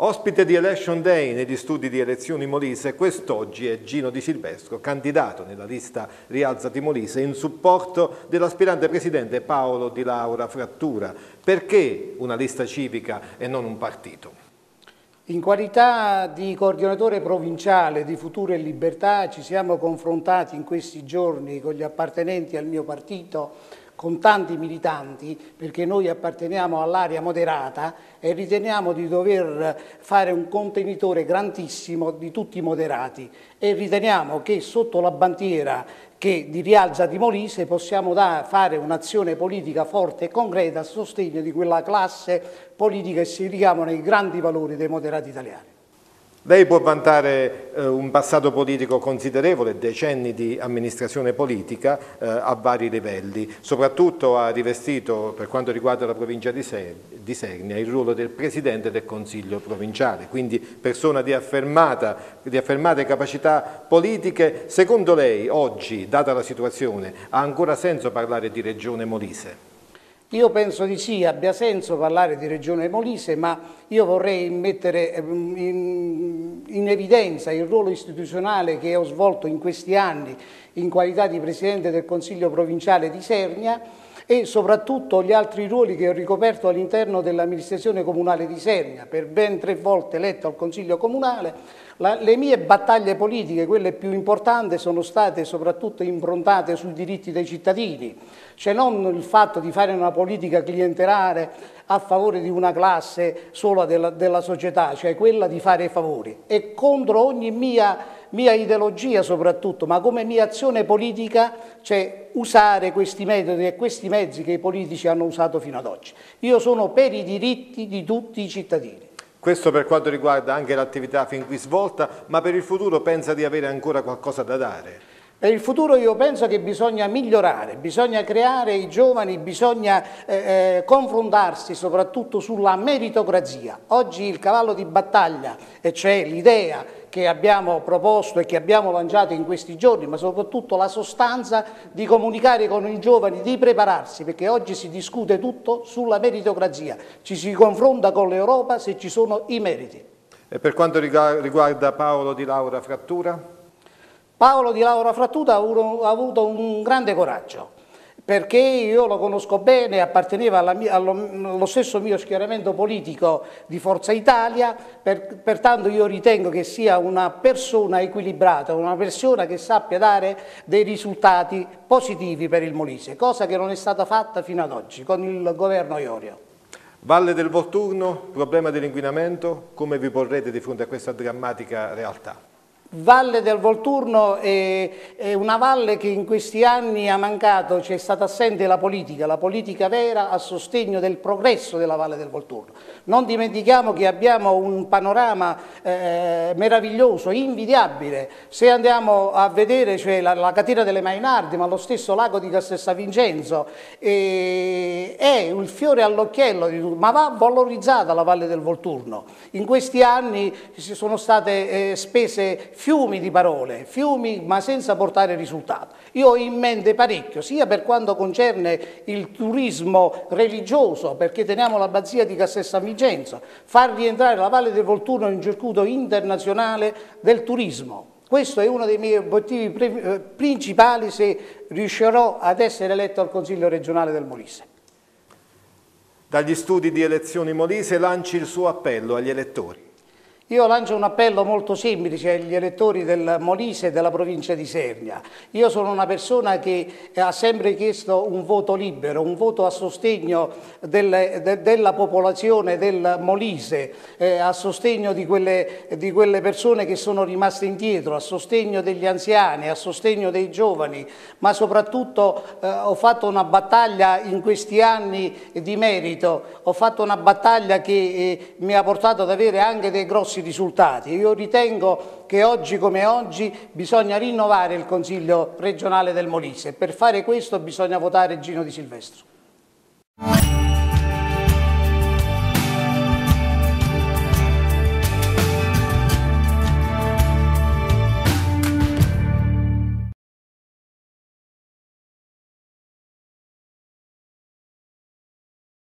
Ospite di Election Day negli studi di elezioni Molise, quest'oggi è Gino Di Silvestro, candidato nella lista Rialzati Molise in supporto dell'aspirante presidente Paolo Di Laura Frattura. Perché una lista civica e non un partito? In qualità di coordinatore provinciale di Futuro e Libertà ci siamo confrontati in questi giorni con gli appartenenti al mio partito, con tanti militanti, perché noi apparteniamo all'area moderata e riteniamo di dover fare un contenitore grandissimo di tutti i moderati e riteniamo che sotto la bandiera di Rialzati Molise possiamo fare un'azione politica forte e concreta a sostegno di quella classe politica che si richiama nei grandi valori dei moderati italiani. Lei può vantare un passato politico considerevole, decenni di amministrazione politica a vari livelli. Soprattutto ha rivestito, per quanto riguarda la provincia di Sernia, il ruolo del Presidente del Consiglio provinciale, quindi persona di affermate capacità politiche. Secondo lei, oggi, data la situazione, ha ancora senso parlare di Regione Molise? Io penso di sì, abbia senso parlare di Regione Molise, ma io vorrei mettere in evidenza il ruolo istituzionale che ho svolto in questi anni in qualità di Presidente del Consiglio provinciale di Sernia e soprattutto gli altri ruoli che ho ricoperto all'interno dell'amministrazione comunale di Sernia, per ben 3 volte eletto al Consiglio comunale. Le mie battaglie politiche, quelle più importanti, sono state soprattutto improntate sui diritti dei cittadini, cioè non il fatto di fare una politica clientelare a favore di una classe sola della società, cioè quella di fare favori, e contro ogni mia ideologia soprattutto, ma come mia azione politica, cioè usare questi metodi e questi mezzi che i politici hanno usato fino ad oggi. Io sono per i diritti di tutti i cittadini. Questo per quanto riguarda anche l'attività fin qui svolta, ma per il futuro pensa di avere ancora qualcosa da dare? Per il futuro io penso che bisogna migliorare, bisogna creare i giovani, bisogna confrontarsi soprattutto sulla meritocrazia. Oggi il cavallo di battaglia, e cioè l'idea che abbiamo proposto e che abbiamo lanciato in questi giorni, ma soprattutto la sostanza di comunicare con i giovani, di prepararsi, perché oggi si discute tutto sulla meritocrazia, ci si confronta con l'Europa se ci sono i meriti. E per quanto riguarda Paolo Di Laura Frattura? Paolo Di Laura Frattura ha avuto un grande coraggio, perché io lo conosco bene, apparteneva allo stesso mio schieramento politico di Forza Italia, pertanto io ritengo che sia una persona equilibrata, una persona che sappia dare dei risultati positivi per il Molise, cosa che non è stata fatta fino ad oggi con il governo Iorio. Valle del Volturno, problema dell'inquinamento, come vi porrete di fronte a questa drammatica realtà? Valle del Volturno è una valle che in questi anni ha mancato, c'è stata assente la politica vera a sostegno del progresso della Valle del Volturno. Non dimentichiamo che abbiamo un panorama meraviglioso, invidiabile. Se andiamo a vedere, cioè, la catena delle Mainardi, ma lo stesso lago di Castel San Vincenzo, è un fiore all'occhiello di tutto, ma va valorizzata la Valle del Volturno. In questi anni ci sono state spese fiumi di parole, fiumi ma senza portare risultato. Io ho in mente parecchio, sia per quanto concerne il turismo religioso, perché teniamo l'abbazia di Castel San Vincenzo, far rientrare la Valle del Volturno in un circuito internazionale del turismo. Questo è uno dei miei obiettivi principali se riuscirò ad essere eletto al Consiglio regionale del Molise. Dagli studi di elezioni Molise lanci il suo appello agli elettori. Io lancio un appello molto semplice agli elettori del Molise e della provincia di Sernia. Io sono una persona che ha sempre chiesto un voto libero, un voto a sostegno della popolazione del Molise, a sostegno di quelle persone che sono rimaste indietro, a sostegno degli anziani, a sostegno dei giovani, ma soprattutto ho fatto una battaglia in questi anni di merito, ho fatto una battaglia che mi ha portato ad avere anche dei grossi risultati. Io ritengo che oggi come oggi bisogna rinnovare il Consiglio regionale del Molise. Per fare questo bisogna votare Gino Di Silvestro.